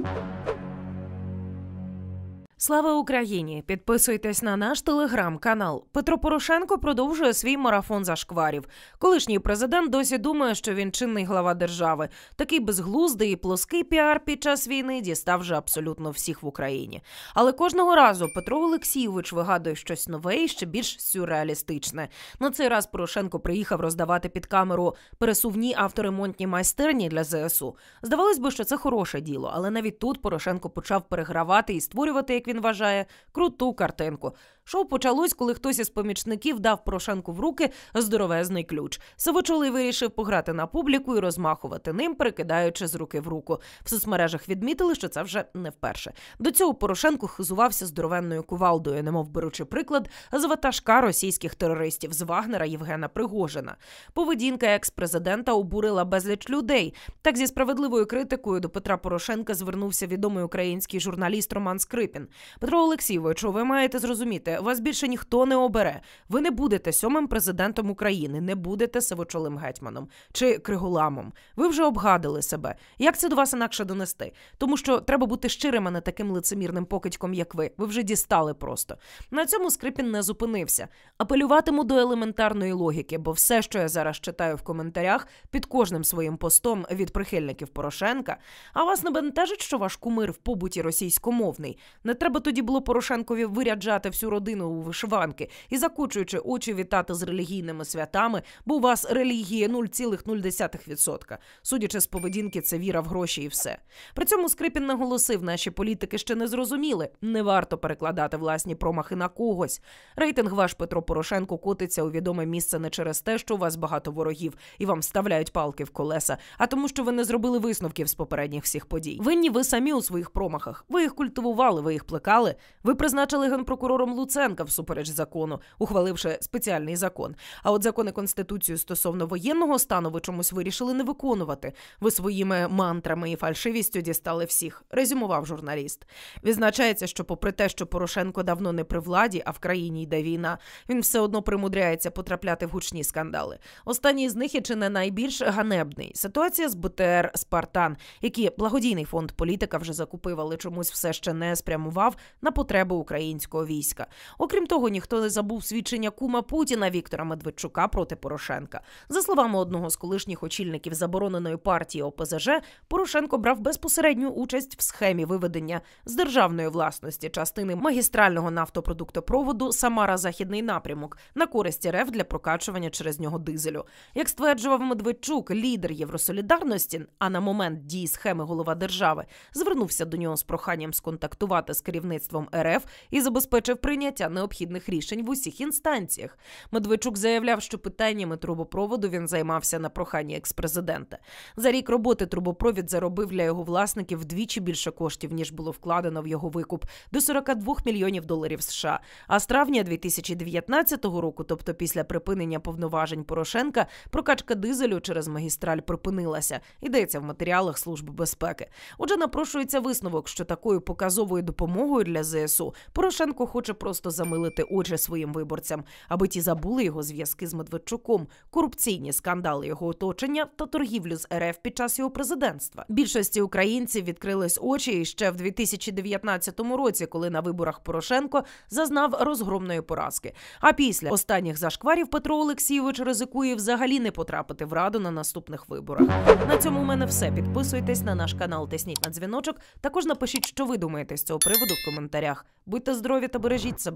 Слава Україні! Підписуйтесь на наш телеграм-канал. Петро Порошенко продовжує свій марафон зашкварів. Колишній президент досі думає, що він чинний глава держави. Такий безглуздий і плоский піар під час війни дістав вже абсолютно всіх в Україні. Але кожного разу Петро Олексійович вигадує щось нове і ще більш сюрреалістичне. На цей раз Порошенко приїхав роздавати під камеру пересувні авторемонтні майстерні для ЗСУ. Здавалось би, що це хороше діло, але навіть тут Порошенко почав перегравати і створювати, як він вважає, круту картинку. Шоу почалось, коли хтось із помічників дав Порошенку в руки здоровезний ключ. Сивочолий вирішив пограти на публіку і розмахувати ним, перекидаючи з руки в руку. В соцмережах відмітили, що це вже не вперше. До цього Порошенко хизувався здоровенною кувалдою, немов беручи приклад з ватажка російських терористів з Вагнера Євгена Пригожина. Поведінка екс-президента обурила безліч людей. Так зі справедливою критикою до Петра Порошенка звернувся відомий український журналіст Роман Скрипін. Петро Олексійович, ви маєте зрозуміти, вас більше ніхто не обере. Ви не будете 7-м президентом України, не будете сивочолим гетьманом чи криголамом. Ви вже обгадили себе. Як це до вас інакше донести? Тому що треба бути щирим, а не таким лицемірним покидьком, як ви. Ви вже дістали просто. На цьому Скрипін не зупинився. Апелюватиму до елементарної логіки, бо все, що я зараз читаю в коментарях, під кожним своїм постом від прихильників Порошенка, а вас не бентежить, що ваш кумир в побуті російськомовний? Не треба тоді було Порошенкові виряджати всю родину у вишиванки і, закочуючи очі, вітати з релігійними святами, бо у вас релігія 0,0%. Судячи з поведінки, це віра в гроші і все. При цьому Скрипін наголосив, наші політики ще не зрозуміли. Не варто перекладати власні промахи на когось. Рейтинг ваш Петро Порошенко котиться у відоме місце не через те, що у вас багато ворогів і вам вставляють палки в колеса, а тому, що ви не зробили висновків з попередніх всіх подій. Винні ви самі у своїх промахах. Ви їх культивували, ви їх плекали. Ви призначили генпрокурором Луценка всупереч закону, ухваливши спеціальний закон. А от закон і Конституцію стосовно воєнного стану ви чомусь вирішили не виконувати. Ви своїми мантрами і фальшивістю дістали всіх, резюмував журналіст. Відзначається, що попри те, що Порошенко давно не при владі, а в країні йде війна, він все одно примудряється потрапляти в гучні скандали. Останній з них є чи не найбільш ганебний. Ситуація з БТР «Спартан», які благодійний фонд «Політика» вже закупив, але чомусь все ще не спрямував на потреби українського війська. Окрім того, ніхто не забув свідчення кума Путіна Віктора Медведчука проти Порошенка. За словами одного з колишніх очільників забороненої партії ОПЗЖ, Порошенко брав безпосередню участь в схемі виведення з державної власності частини магістрального нафтопродуктопроводу «Самара-Західний напрямок» на користь РФ для прокачування через нього дизелю. Як стверджував Медведчук, лідер Євросолідарності, а на момент дії схеми голова держави, звернувся до нього з проханням сконтактувати з керівництвом РФ і забезпечив прийняття необхідних рішень в усіх інстанціях. Медведчук заявляв, що питаннями трубопроводу він займався на прохання екс-президента. За рік роботи трубопровід заробив для його власників вдвічі більше коштів, ніж було вкладено в його викуп – до 42 мільйонів доларів США. А з травня 2019 року, тобто після припинення повноважень Порошенка, прокачка дизелю через магістраль припинилася. Йдеться в матеріалах Служби безпеки. Отже, напрошується висновок, що такою показовою допомогою для ЗСУ Порошенко хоче просто замилити очі своїм виборцям, аби ті забули його зв'язки з Медведчуком, корупційні скандали його оточення та торгівлю з РФ під час його президентства. Більшості українців відкрились очі ще в 2019 році, коли на виборах Порошенко зазнав розгромної поразки. А після останніх зашкварів Петро Олексійович ризикує взагалі не потрапити в Раду на наступних виборах. На цьому у мене все. Підписуйтесь на наш канал, тисніть на дзвіночок. Також напишіть, що ви думаєте з цього приводу в коментарях. Будьте здорові та бережіть себе.